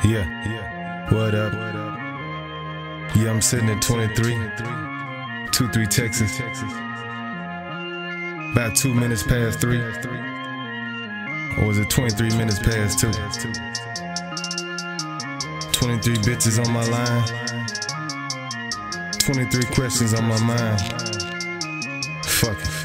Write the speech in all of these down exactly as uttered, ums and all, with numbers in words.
Yeah, what up? Yeah, I'm sitting at twenty-three, two three Texas. About two minutes past three. Or was it twenty-three minutes past two? twenty-three bitches on my line. twenty-three questions on my mind. Fuck it.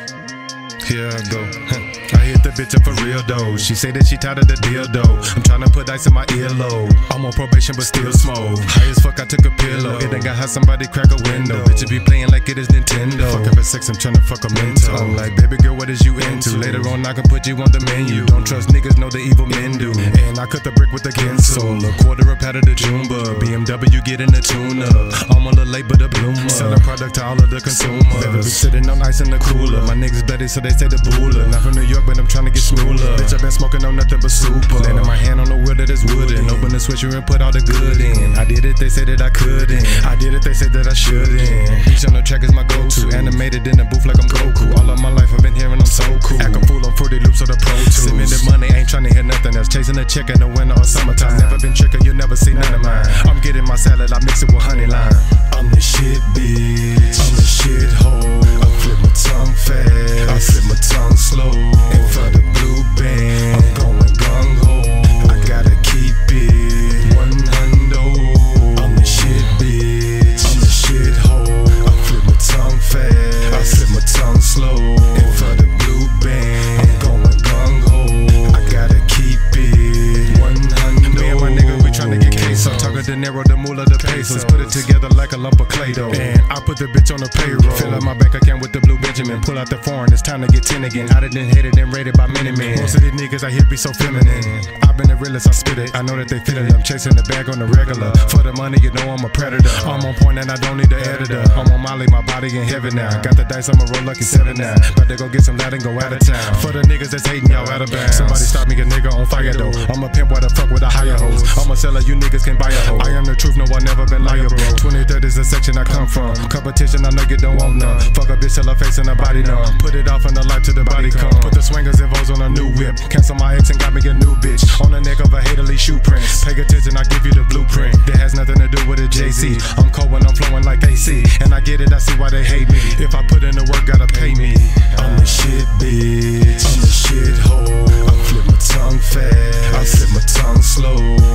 Here I go. I hit the bitch up for real though. She say that she tired of the deal though. I'm tryna put ice in my earlobe. I'm on probation but still smoke. High as fuck, I took a pillow. It ain't got how somebody crack a window. Bitches be playing like it is Nintendo. Fuck up at sex, I'm tryna fuck a mental. I'm like, baby girl, what is you into? Later on I can put you on the menu. Don't trust niggas, know the evil men do. And I cut the brick with the Gensel. A quarter a pat of the Jumba. B M W getting the tune up. I'm a little late but a bloomer. Selling product to all of the consumers. Baby be sitting on ice in the cooler. My niggas bloody so they say the booler. Not from New York but I'm tryna get smoother. Bitch, I been smoking on nothing but super. Landing my hand on the wheel that is wooden. Open the switcher and put all the good in. I did it, they say that I couldn't. I did it, they say that I shouldn't. Beach on the track is my go-to. Animated in the booth like I'm Goku. All of my life I've been here and I'm so cool. Act a fool on Fruity Loops or the Pro Tools. Send me the money, ain't tryna hear nothing else. Chasing a check in the winter or summertime. Never been trickin', you never see none of mine. I'm getting my salad, I mix it with honey lime. I'm the shit bitch, I'm the shit hole. I flip my tongue fast, I flip my tongue slow. And for the blue band, I'm going gung-ho. I gotta keep it one hundo. I'm the shit bitch, I'm the shit hole. I flip my tongue fast, I flip my tongue slow. And for the blue band, I'm going gung-ho. I gotta keep it one hundo. Me and my nigga, we tryna get queso. Talking De Niro, the moolah, the pesos. Put it together like a lump of Play-Doh. And I put the bitch on the payroll. Fill up my bank account with the blue Benjamin. Pull out the foreign, it's time to get ten again. I done hated and rated by many men. Most of these niggas I hear be so feminine. I've been the realest, I spit it. I know that they feel it. I'm chasing the bag on the regular. For the money, you know I'm a predator. I'm on point and I don't need the editor. I'm on Molly, my body in heaven now. Got the dice, I'ma roll lucky seven now. About to go get some Latin, go out of town. For the niggas that's hating, y'all out of bounds. Somebody stop me, a nigga on fire though. I'm a pimp, why the fuck with a higher hose? I'm a seller, you niggas can buy a hoe. I am the truth, no I never been liable. twenty-third is the section I come from. Competition, I know you don't want none. Fuck a bitch till her face and her body numb. Put it off in the life till the body come. Put the swingers and Vos on a new whip. Cancel my ex and got me a new bitch. On the neck of a haterly shoe prints. Pay attention, I give you the blueprint. That has nothing to do with a J C. I'm cold when I'm flowing like A C. And I get it, I see why they hate me. If I put in the work, gotta pay me. I'm the shit bitch, I'm the shit hole. I flip my tongue fast, I flip my tongue slow.